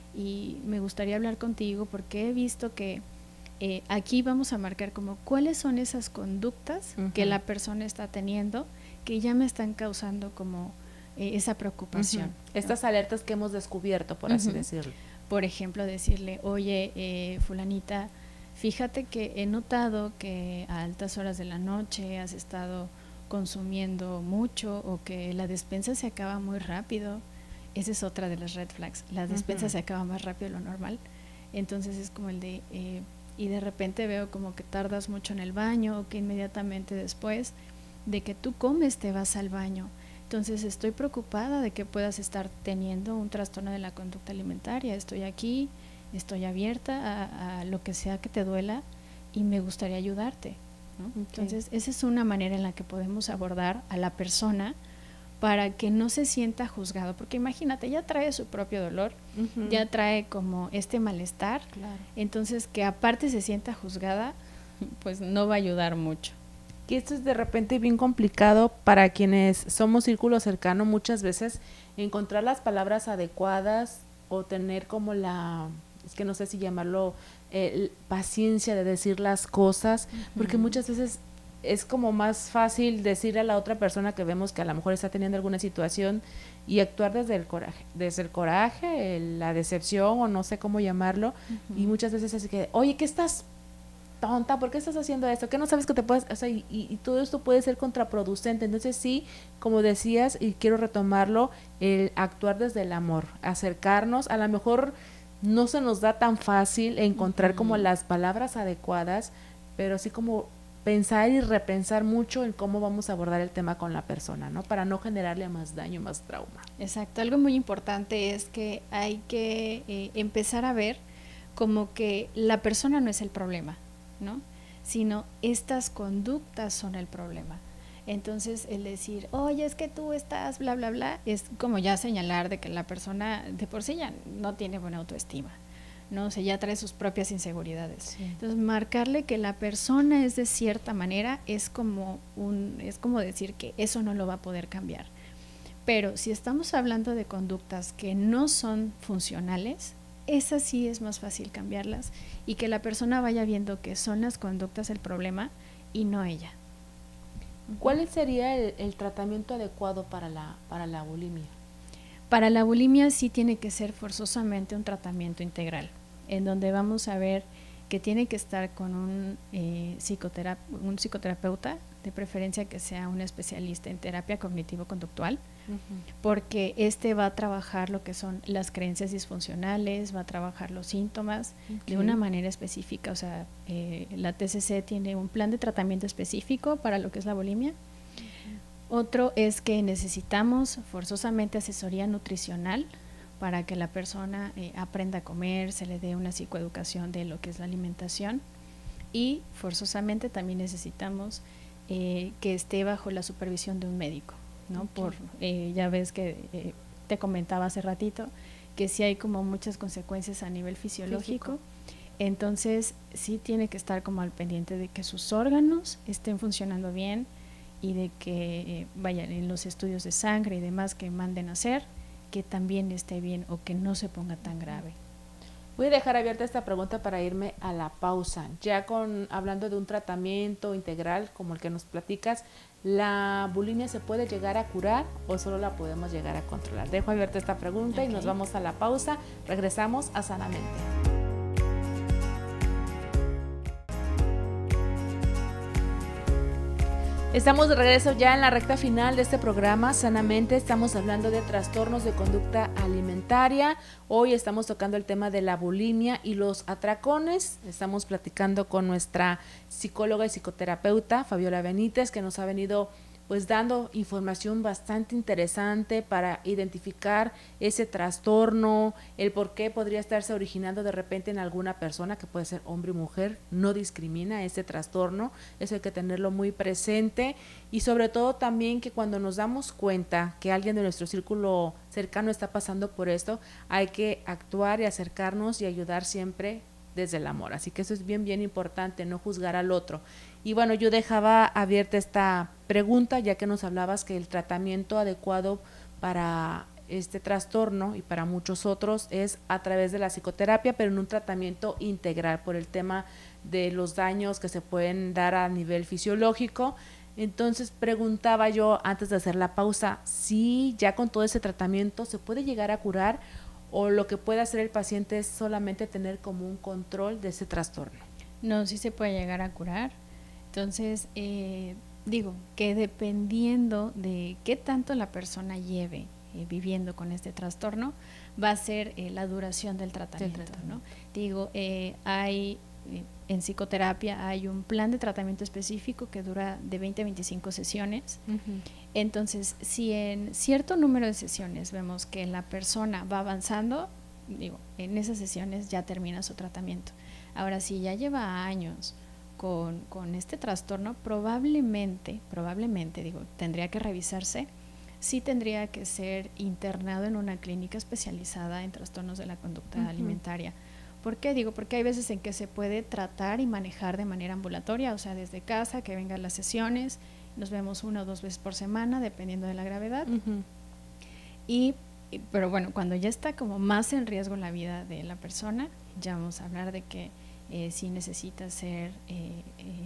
y me gustaría hablar contigo porque he visto que eh, aquí vamos a marcar como cuáles son esas conductas uh-huh. que la persona está teniendo que ya me están causando como eh, esa preocupación. Uh-huh. ¿no? Estas alertas que hemos descubierto, por uh-huh. así decirlo. Por ejemplo, decirle, oye, eh, fulanita, fíjate que he notado que a altas horas de la noche has estado consumiendo mucho o que la despensa se acaba muy rápido. Esa es otra de las red flags, la despensa uh-huh. se acaba más rápido de lo normal, entonces es como el de eh, y de repente veo como que tardas mucho en el baño o que inmediatamente después de que tú comes te vas al baño, entonces estoy preocupada de que puedas estar teniendo un trastorno de la conducta alimentaria. Estoy aquí, estoy abierta a, a lo que sea que te duela y me gustaría ayudarte. ¿no? Okay. Entonces esa es una manera en la que podemos abordar a la persona para que no se sienta juzgado, porque imagínate, ya trae su propio dolor, uh-huh. ya trae como este malestar, claro. entonces que aparte se sienta juzgada, pues no va a ayudar mucho. Que esto es de repente bien complicado para quienes somos círculo cercano, muchas veces encontrar las palabras adecuadas o tener como la es que no sé si llamarlo eh, paciencia de decir las cosas, uh-huh. porque muchas veces es como más fácil decirle a la otra persona que vemos que a lo mejor está teniendo alguna situación y actuar desde el coraje, desde el coraje, el, la decepción o no sé cómo llamarlo, uh-huh. y muchas veces así que, oye, ¿qué estás tonta? ¿Por qué estás haciendo esto? ¿Qué no sabes que te puedes...? O sea, y, y todo esto puede ser contraproducente. Entonces sí, como decías, y quiero retomarlo, el actuar desde el amor, acercarnos, a lo mejor no se nos da tan fácil encontrar uh-huh. como las palabras adecuadas, pero sí como pensar y repensar mucho en cómo vamos a abordar el tema con la persona, ¿no? Para no generarle más daño, más trauma. Exacto, algo muy importante es que hay que eh, empezar a ver como que la persona no es el problema, ¿no? Sino estas conductas son el problema. Entonces el decir, oye, es que tú estás bla bla bla, es como ya señalar de que la persona de por sí ya no tiene buena autoestima, ¿no? O sea, ya trae sus propias inseguridades. Sí. Entonces marcarle que la persona es de cierta manera es como un, es como decir que eso no lo va a poder cambiar. Pero si estamos hablando de conductas que no son funcionales, esas sí es más fácil cambiarlas y que la persona vaya viendo que son las conductas el problema y no ella. ¿Cuál sería el, el tratamiento adecuado para la, para la bulimia? Para la bulimia sí tiene que ser forzosamente un tratamiento integral, en donde vamos a ver que tiene que estar con un, eh, psicoterap- un psicoterapeuta, de preferencia que sea un especialista en terapia cognitivo-conductual, uh-huh. porque este va a trabajar lo que son las creencias disfuncionales, va a trabajar los síntomas okay. de una manera específica. O sea, eh, la T C C tiene un plan de tratamiento específico para lo que es la bulimia. Uh-huh. Otro es que necesitamos forzosamente asesoría nutricional para que la persona eh, aprenda a comer, se le dé una psicoeducación de lo que es la alimentación, y forzosamente también necesitamos eh, que esté bajo la supervisión de un médico, ¿no? Okay. Por eh, ya ves que eh, te comentaba hace ratito que sí hay como muchas consecuencias a nivel fisiológico. Físico. Entonces sí tiene que estar como al pendiente de que sus órganos estén funcionando bien y de que eh, vayan en los estudios de sangre y demás que manden a hacer, que también esté bien o que no se ponga tan grave. Voy a dejar abierta esta pregunta para irme a la pausa. Ya con hablando de un tratamiento integral como el que nos platicas, ¿la bulimia se puede llegar a curar o solo la podemos llegar a controlar? Dejo abierta esta pregunta okay. y nos vamos a la pausa. Regresamos a Sanamente. Estamos de regreso ya en la recta final de este programa, Sanamente. Estamos hablando de trastornos de conducta alimentaria. Hoy estamos tocando el tema de la bulimia y los atracones. Estamos platicando con nuestra psicóloga y psicoterapeuta, Fabiola Benítez, que nos ha venido pues dando información bastante interesante para identificar ese trastorno, el por qué podría estarse originando de repente en alguna persona, que puede ser hombre o mujer, no discrimina ese trastorno, eso hay que tenerlo muy presente, y sobre todo también que cuando nos damos cuenta que alguien de nuestro círculo cercano está pasando por esto, hay que actuar y acercarnos y ayudar siempre desde el amor, así que eso es bien bien importante, no juzgar al otro. Y bueno, yo dejaba abierta esta pregunta ya que nos hablabas que el tratamiento adecuado para este trastorno y para muchos otros es a través de la psicoterapia, pero en un tratamiento integral por el tema de los daños que se pueden dar a nivel fisiológico. Entonces preguntaba yo antes de hacer la pausa, si ya con todo ese tratamiento se puede llegar a curar o lo que puede hacer el paciente es solamente tener como un control de ese trastorno. No, sí se puede llegar a curar. Entonces, eh, digo que dependiendo de qué tanto la persona lleve eh, viviendo con este trastorno, va a ser eh, la duración del tratamiento, sí, ¿no? Digo, eh, hay eh, en psicoterapia hay un plan de tratamiento específico que dura de veinte a veinticinco sesiones. Uh-huh. Entonces, si en cierto número de sesiones vemos que la persona va avanzando, digo, en esas sesiones ya termina su tratamiento. Ahora, si ya lleva años Con, con este trastorno, probablemente, probablemente, digo, tendría que revisarse, sí tendría que ser internado en una clínica especializada en trastornos de la conducta uh-huh. alimentaria. ¿Por qué? Digo, porque hay veces en que se puede tratar y manejar de manera ambulatoria, o sea, desde casa, que vengan las sesiones, nos vemos una o dos veces por semana, dependiendo de la gravedad. Uh-huh. Y, pero bueno, cuando ya está como más en riesgo la vida de la persona, ya vamos a hablar de que eh, sí necesita ser eh,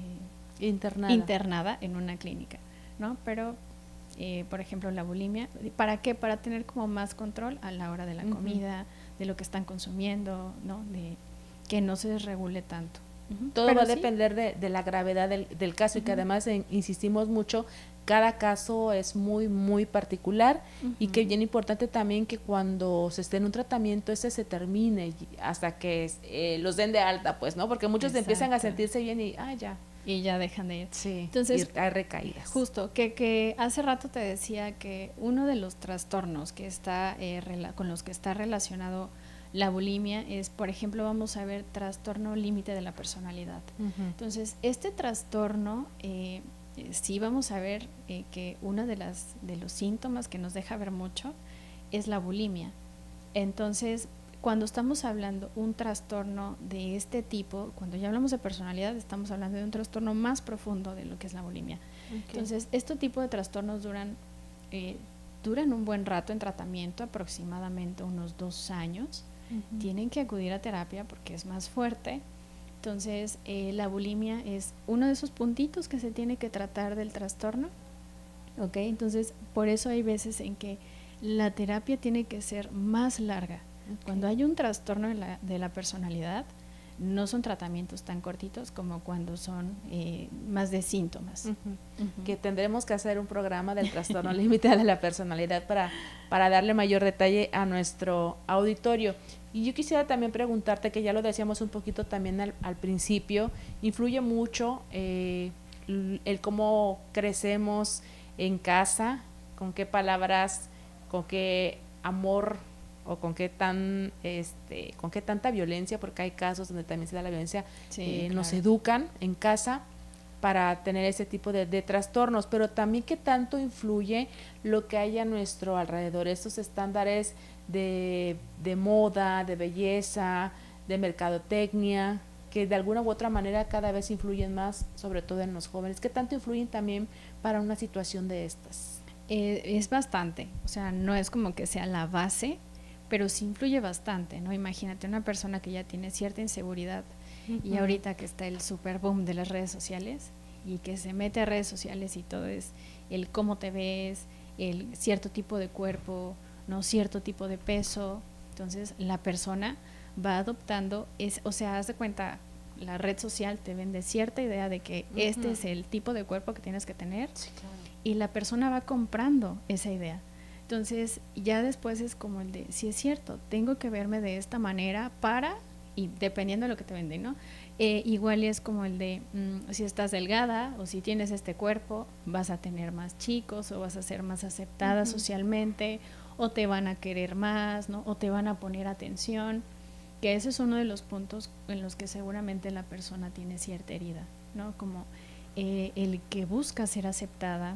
eh, internada. internada en una clínica, ¿no? Pero, eh, por ejemplo, la bulimia, ¿para qué? Para tener como más control a la hora de la uh-huh. comida, de lo que están consumiendo, ¿no? De que no se desregule tanto. Uh-huh. Todo Pero va sí. a depender de, de la gravedad del, del caso uh-huh. y que además eh, insistimos mucho, cada caso es muy, muy particular uh-huh. y que es bien importante también que cuando se esté en un tratamiento ese se termine hasta que eh, los den de alta, pues, ¿no? Porque muchos empiezan a sentirse bien y, ah, ya. Y ya dejan de ir. Sí, entonces y hay recaídas. Justo, que, que hace rato te decía que uno de los trastornos que está eh, rela- con los que está relacionado la bulimia es, por ejemplo, vamos a ver trastorno límite de la personalidad. Uh-huh. Entonces, este trastorno, eh, eh, sí vamos a ver eh, que uno de, las, de los síntomas que nos deja ver mucho es la bulimia. Entonces, cuando estamos hablando un trastorno de este tipo, cuando ya hablamos de personalidad, estamos hablando de un trastorno más profundo de lo que es la bulimia. Okay. Entonces, este tipo de trastornos duran, eh, duran un buen rato en tratamiento, aproximadamente unos dos años. Uh-huh. Tienen que acudir a terapia porque es más fuerte. Entonces, eh, la bulimia es uno de esos puntitos que se tiene que tratar del trastorno. ¿Ok? Entonces, por eso hay veces en que la terapia tiene que ser más larga. Okay. Cuando hay un trastorno de la, de la personalidad, no son tratamientos tan cortitos como cuando son eh, más de síntomas. Uh-huh. Uh-huh. Que tendremos que hacer un programa del trastorno límite de la personalidad para, para darle mayor detalle a nuestro auditorio. Y yo quisiera también preguntarte, que ya lo decíamos un poquito también al, al principio, influye mucho eh, el cómo crecemos en casa, con qué palabras, con qué amor o con qué tan este con qué tanta violencia, porque hay casos donde también se da la violencia, sí, eh, claro. Nos educan en casa para tener ese tipo de, de trastornos, pero también qué tanto influye lo que hay a nuestro alrededor, estos estándares de, de moda, de belleza, de mercadotecnia, que de alguna u otra manera cada vez influyen más, sobre todo en los jóvenes. ¿Qué tanto influyen también para una situación de estas? Eh, es bastante, o sea, no es como que sea la base, pero sí influye bastante, ¿no? Imagínate una persona que ya tiene cierta inseguridad uh-huh. y ahorita que está el super boom de las redes sociales y que se mete a redes sociales y todo es el cómo te ves, el cierto tipo de cuerpo, no cierto tipo de peso, entonces la persona va adoptando, es, o sea, haz de cuenta, la red social te vende cierta idea de que uh-huh. este es el tipo de cuerpo que tienes que tener, sí, claro. y la persona va comprando esa idea. Entonces ya después es como el de, si es cierto, tengo que verme de esta manera para, y dependiendo de lo que te venden, ¿no? Eh, igual es como el de, mmm, si estás delgada o si tienes este cuerpo, vas a tener más chicos o vas a ser más aceptada uh-huh. socialmente, o te van a querer más, ¿no? O te van a poner atención, que ese es uno de los puntos en los que seguramente la persona tiene cierta herida, ¿no? Como eh, el que busca ser aceptada,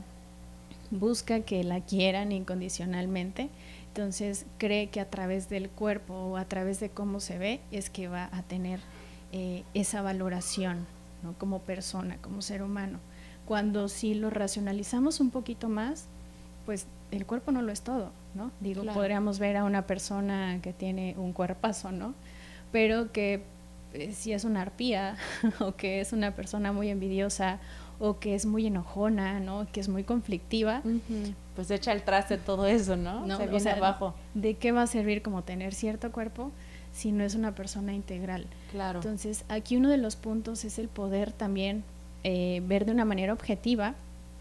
busca que la quieran incondicionalmente, entonces cree que a través del cuerpo o a través de cómo se ve es que va a tener eh, esa valoración, ¿no? Como persona, como ser humano, cuando si lo racionalizamos un poquito más, pues el cuerpo no lo es todo, ¿no? Digo, claro. Podríamos ver a una persona que tiene un cuerpazo, ¿no? Pero que eh, si es una arpía o que es una persona muy envidiosa o que es muy enojona, ¿no? Que es muy conflictiva, uh-huh. pues echa el traste todo eso, ¿no? no Se viene o sea, abajo. ¿De qué va a servir como tener cierto cuerpo si no es una persona integral? Claro. Entonces, aquí uno de los puntos es el poder también eh, ver de una manera objetiva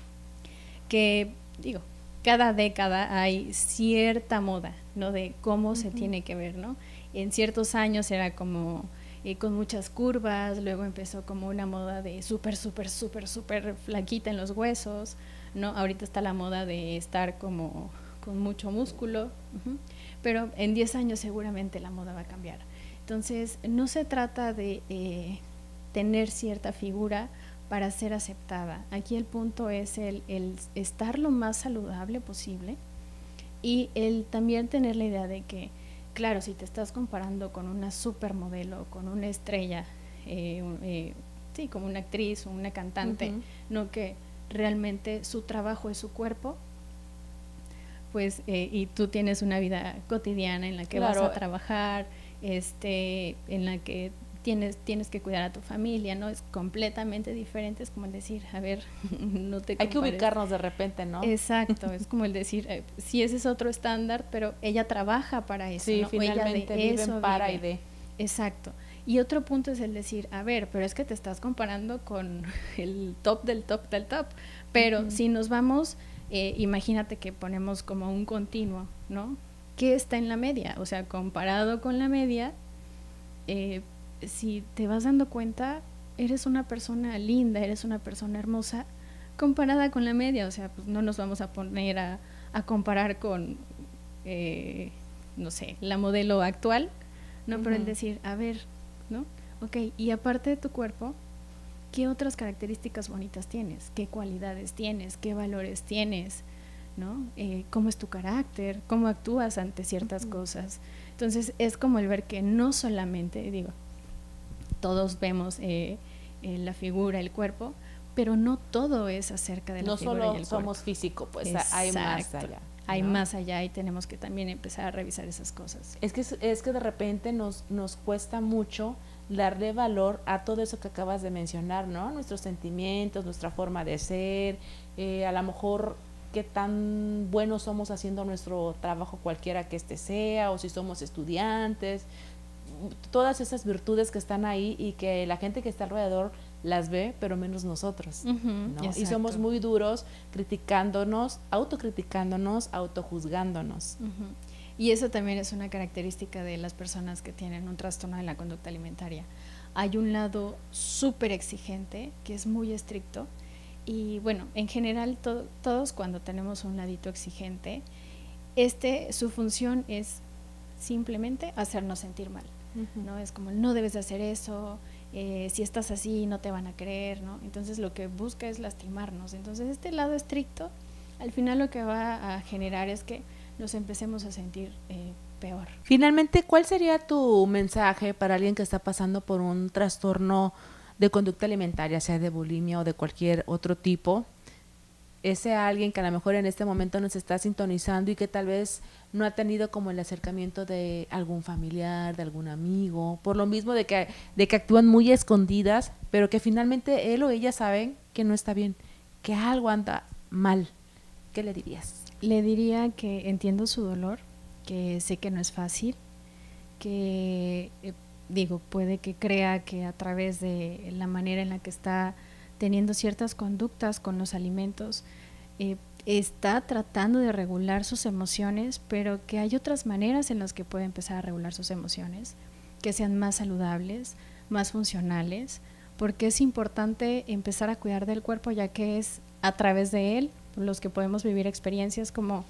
que, digo, cada década hay cierta moda, ¿no? De cómo uh-huh. se tiene que ver, ¿no? En ciertos años era como eh, con muchas curvas, luego empezó como una moda de súper, súper, súper, súper flaquita en los huesos, ¿no? Ahorita está la moda de estar como con mucho músculo, uh-huh. pero en diez años seguramente la moda va a cambiar. Entonces, no se trata de eh, tener cierta figura para ser aceptada. Aquí el punto es el, el estar lo más saludable posible y el también tener la idea de que, claro, si te estás comparando con una supermodelo, con una estrella, eh, eh, sí, como una actriz o una cantante, uh-huh. no que realmente su trabajo es su cuerpo, pues, eh, y tú tienes una vida cotidiana en la que claro. vas a trabajar este, en la que tienes, tienes que cuidar a tu familia, ¿no? Es completamente diferente, es como el decir, a ver, no te compares. Hay que ubicarnos de repente, ¿no? Exacto, es como el decir, eh, sí, ese es otro estándar, pero ella trabaja para eso, sí, ¿no? finalmente ella de viven eso para vive. y de. Exacto. Y otro punto es el decir, a ver, pero es que te estás comparando con el top del top del top, pero uh-huh. si nos vamos, eh, imagínate que ponemos como un continuo, ¿no? ¿Qué está en la media? O sea, comparado con la media, eh, si te vas dando cuenta, eres una persona linda, eres una persona hermosa, comparada con la media, o sea, pues no nos vamos a poner a, a comparar con, eh, no sé, la modelo actual, ¿no? Uh-huh. Pero el decir, a ver, ¿no? Ok, y aparte de tu cuerpo, ¿qué otras características bonitas tienes? ¿Qué cualidades tienes? ¿Qué valores tienes? ¿No? Eh, ¿Cómo es tu carácter? ¿Cómo actúas ante ciertas uh-huh. cosas? Entonces, es como el ver que no solamente, digo, todos vemos eh, eh, la figura, el cuerpo, pero no todo es acerca de la no figura y el cuerpo. No solo somos físico, pues exacto. Hay más allá. Hay ¿no? más allá y tenemos que también empezar a revisar esas cosas. Es que, es que de repente nos, nos cuesta mucho darle valor a todo eso que acabas de mencionar, ¿no? Nuestros sentimientos, nuestra forma de ser, eh, a lo mejor qué tan buenos somos haciendo nuestro trabajo cualquiera que este sea, o si somos estudiantes, todas esas virtudes que están ahí y que la gente que está alrededor las ve, pero menos nosotros, uh-huh, ¿no? Y somos muy duros criticándonos, autocriticándonos, autojuzgándonos. Uh-huh. Y eso también es una característica de las personas que tienen un trastorno de la conducta alimentaria. Hay un lado súper exigente, que es muy estricto, y bueno, en general to- todos cuando tenemos un ladito exigente, este, su función es simplemente hacernos sentir mal. Uh-huh. ¿No? Es como, no debes de hacer eso, eh, si estás así no te van a creer, ¿no? Entonces lo que busca es lastimarnos. Entonces este lado estricto al final lo que va a generar es que nos empecemos a sentir eh, peor. Finalmente, ¿cuál sería tu mensaje para alguien que está pasando por un trastorno de conducta alimentaria, sea de bulimia o de cualquier otro tipo? Ese alguien que a lo mejor en este momento nos está sintonizando y que tal vez no ha tenido como el acercamiento de algún familiar, de algún amigo, por lo mismo de que, de que actúan muy escondidas, pero que finalmente él o ella saben que no está bien, que algo anda mal. ¿Qué le dirías? Le diría que entiendo su dolor, que sé que no es fácil, que eh, digo, puede que crea que a través de la manera en la que está teniendo ciertas conductas con los alimentos, eh, está tratando de regular sus emociones, pero que hay otras maneras en las que puede empezar a regular sus emociones, que sean más saludables, más funcionales, porque es importante empezar a cuidar del cuerpo, ya que es a través de él los que podemos vivir experiencias como,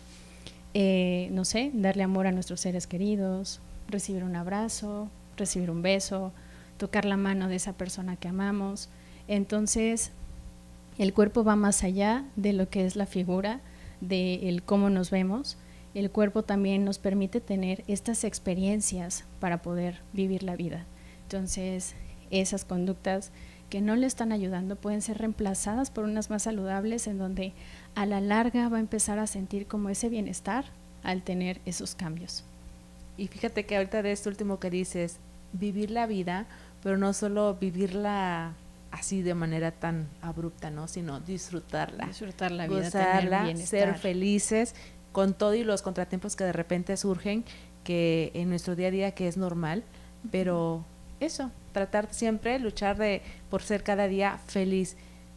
eh, no sé, darle amor a nuestros seres queridos, recibir un abrazo, recibir un beso, tocar la mano de esa persona que amamos. Entonces, el cuerpo va más allá de lo que es la figura, de el cómo nos vemos. El cuerpo también nos permite tener estas experiencias para poder vivir la vida. Entonces, esas conductas que no le están ayudando pueden ser reemplazadas por unas más saludables, en donde a la larga va a empezar a sentir como ese bienestar al tener esos cambios. Y fíjate que ahorita de esto último que dices, vivir la vida, pero no solo vivirla así de manera tan abrupta, ¿no? Sino disfrutarla, disfrutar la vida, gozarla, tener ser felices con todo y los contratiempos que de repente surgen, que en nuestro día a día que es normal, pero eso, tratar siempre, luchar de por ser cada día feliz.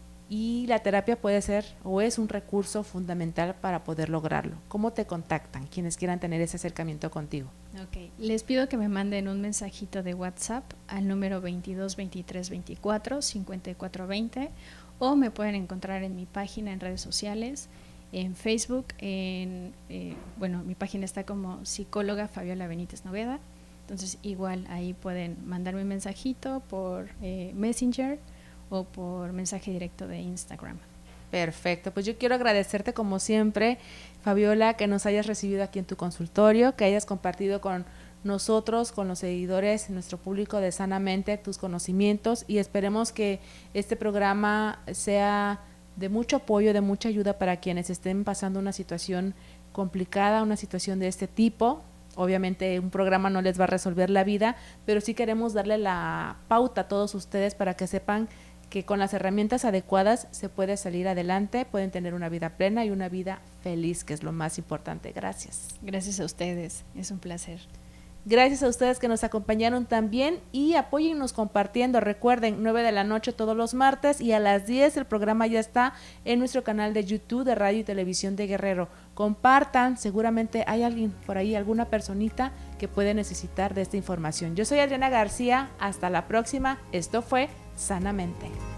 Y la terapia puede ser o es un recurso fundamental para poder lograrlo. ¿Cómo te contactan quienes quieran tener ese acercamiento contigo? Ok, les pido que me manden un mensajito de WhatsApp al número veintidós veintitrés veinticuatro cincuenta y cuatro veinte, o me pueden encontrar en mi página en redes sociales, en Facebook, en eh, bueno, mi página está como psicóloga Fabiola Benítez Noveda. Entonces igual ahí pueden mandarme un mensajito por eh, Messenger o por mensaje directo de Instagram. Perfecto, pues yo quiero agradecerte como siempre, Fabiola, que nos hayas recibido aquí en tu consultorio, que hayas compartido con nosotros, con los seguidores, nuestro público de Sanamente, tus conocimientos, y esperemos que este programa sea de mucho apoyo, de mucha ayuda para quienes estén pasando una situación complicada, una situación de este tipo. obviamente un programa no les va a resolver la vida, pero sí queremos darle la pauta a todos ustedes para que sepan que con las herramientas adecuadas se puede salir adelante, pueden tener una vida plena y una vida feliz, que es lo más importante. Gracias. Gracias a ustedes, es un placer. Gracias a ustedes que nos acompañaron también y apóyennos compartiendo. Recuerden, nueve de la noche todos los martes y a las diez el programa ya está en nuestro canal de YouTube de Radio y Televisión de Guerrero. Compartan, seguramente hay alguien por ahí, alguna personita que puede necesitar de esta información. Yo soy Adriana García, hasta la próxima. Esto fue Sanamente.